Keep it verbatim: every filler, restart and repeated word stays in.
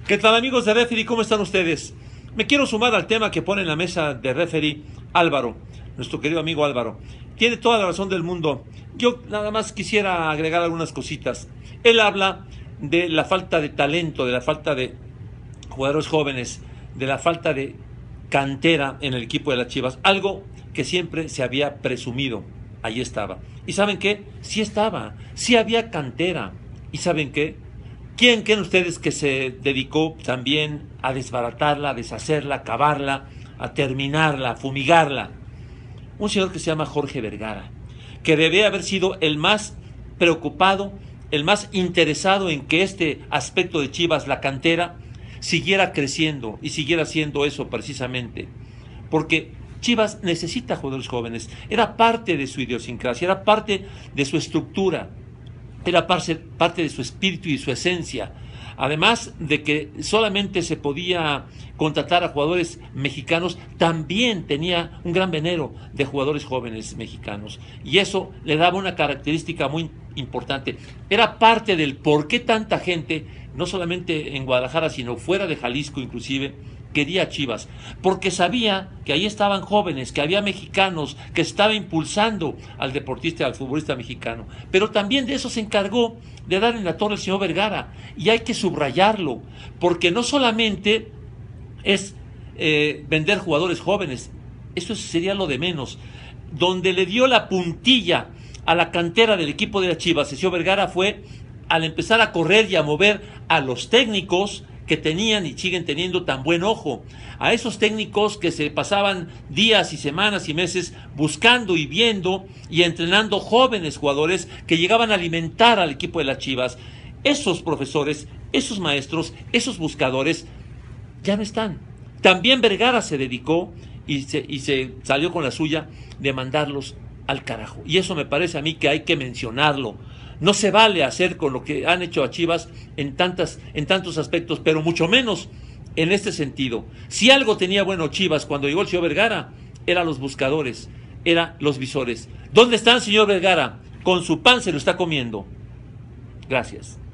¿Qué tal, amigos de Referee? ¿Cómo están ustedes? Me quiero sumar al tema que pone en la mesa de Referee Álvaro, nuestro querido amigo Álvaro. Tiene toda la razón del mundo. Yo nada más quisiera agregar algunas cositas. Él habla de la falta de talento, de la falta de jugadores jóvenes, de la falta de cantera en el equipo de las Chivas, algo que siempre se había presumido. Ahí estaba. ¿Y saben qué? Sí estaba, sí había cantera. ¿Y saben qué? ¿Quién creen ustedes que se dedicó también a desbaratarla, a deshacerla, a acabarla, a terminarla, a fumigarla? Un señor que se llama Jorge Vergara, que debe haber sido el más preocupado, el más interesado en que este aspecto de Chivas, la cantera, siguiera creciendo y siguiera haciendo eso precisamente. Porque Chivas necesita jugadores jóvenes, era parte de su idiosincrasia, era parte de su estructura, era parte, parte de su espíritu y su esencia. Además de que solamente se podía contratar a jugadores mexicanos, también tenía un gran venero de jugadores jóvenes mexicanos. Y eso le daba una característica muy importante. Era parte del por qué tanta gente, no solamente en Guadalajara, sino fuera de Jalisco inclusive, quería a Chivas, porque sabía que ahí estaban jóvenes, que había mexicanos, que estaba impulsando al deportista, al futbolista mexicano. Pero también de eso se encargó de dar en la torre el señor Vergara, y hay que subrayarlo, porque no solamente es eh, vender jugadores jóvenes, eso sería lo de menos. Donde le dio la puntilla a la cantera del equipo de las Chivas, el señor Vergara, fue al empezar a correr y a mover a los técnicos que tenían y siguen teniendo tan buen ojo, a esos técnicos que se pasaban días y semanas y meses buscando y viendo y entrenando jóvenes jugadores que llegaban a alimentar al equipo de las Chivas. Esos profesores, esos maestros, esos buscadores ya no están. También Vergara se dedicó y se, y se salió con la suya de mandarlos al carajo, y eso me parece a mí que hay que mencionarlo. No se vale hacer con lo que han hecho a Chivas en, tantas, en tantos aspectos, pero mucho menos en este sentido. Si algo tenía bueno Chivas cuando llegó el señor Vergara, eran los buscadores, eran los visores. ¿Dónde está el señor Vergara? Con su pan se lo está comiendo. Gracias.